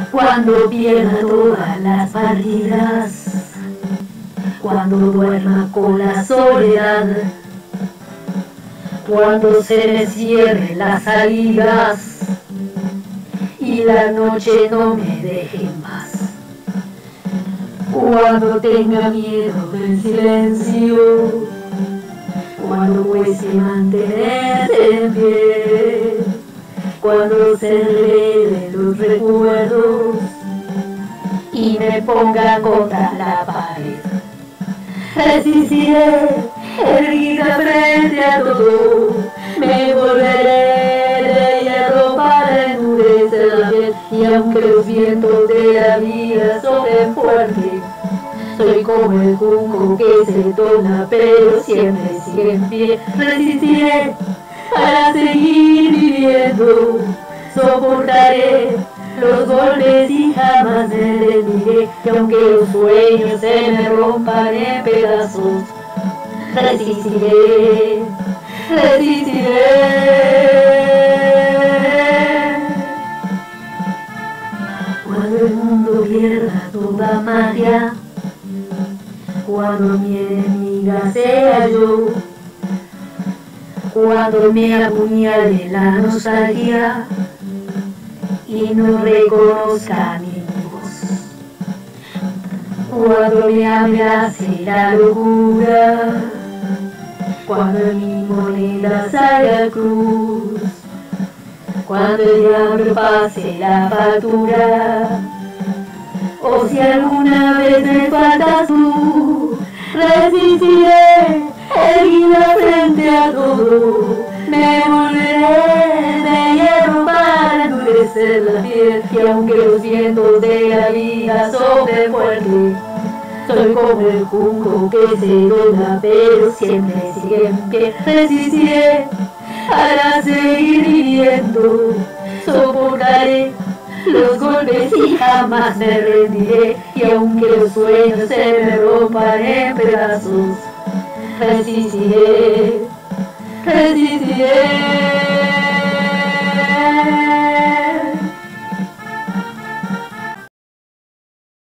Cuando pierda todas las partidas, cuando duerma con la soledad, cuando se me cierren las salidas y la noche no me deje en paz, cuando tenga miedo del silencio, cuando cueste mantenerse en pie, cuando se revelen los recuerdos y me ponga contra la pared, resistiré, erguida frente a todo, me volveré de hierro para endurecer la piel, y aunque los vientos de la vida soplen fuerte, soy como el junco que se torna pero siempre sigue en pie, resistiré para seguir viviendo, soportaré los golpes y jamás me rendiré, y aunque los sueños se me rompan en pedazos, resistiré, resistiré. Cuando el mundo pierda toda magia, cuando mi enemiga sea yo, cuando me apuñale la nostalgia y no reconozca mi voz, cuando me amenace la locura, cuando en mi moneda salga cruz, cuando el diablo pase la factura, o si alguna vez me faltas tú, resistiré, erguida frente a todo, me volveré de hierro para endurecer la piel, y aunque los vientos de la vida soplen fuerte, soy como el junco que se dobla pero siempre sigue en pie, resistiré para seguir viviendo, soportaré los golpes y jamás me rendiré, y aunque los sueños se me rompan en pedazos, resistiré, resistiré.